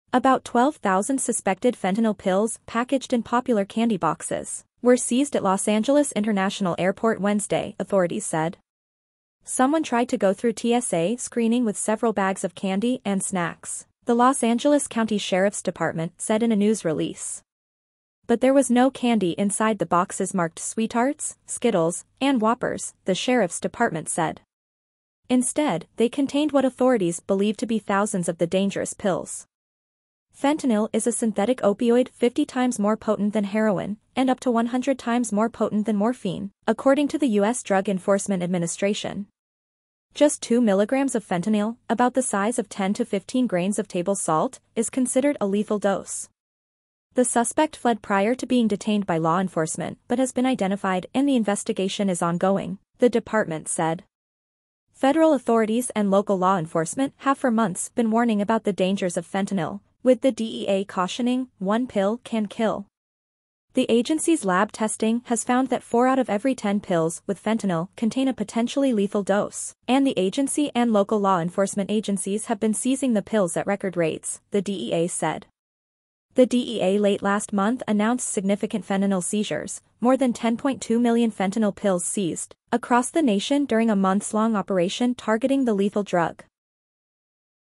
About 12,000 suspected fentanyl pills packaged in popular candy boxes were seized at Los Angeles International Airport Wednesday, authorities said. Someone tried to go through TSA screening with several bags of candy and snacks, the Los Angeles County Sheriff's Department said in a news release. But there was no candy inside the boxes marked Sweethearts, Skittles, and Whoppers, the Sheriff's Department said. Instead, they contained what authorities believe to be thousands of the dangerous pills. Fentanyl is a synthetic opioid 50 times more potent than heroin, and up to 100 times more potent than morphine, according to the U.S. Drug Enforcement Administration. Just 2 milligrams of fentanyl, about the size of 10 to 15 grains of table salt, is considered a lethal dose. The suspect fled prior to being detained by law enforcement but has been identified and the investigation is ongoing, the department said. Federal authorities and local law enforcement have for months been warning about the dangers of fentanyl, with the DEA cautioning, "One pill can kill." The agency's lab testing has found that 4 out of every 10 pills with fentanyl contain a potentially lethal dose, and the agency and local law enforcement agencies have been seizing the pills at record rates, the DEA said. The DEA late last month announced significant fentanyl seizures, more than 10.2 million fentanyl pills seized, across the nation during a months-long operation targeting the lethal drug.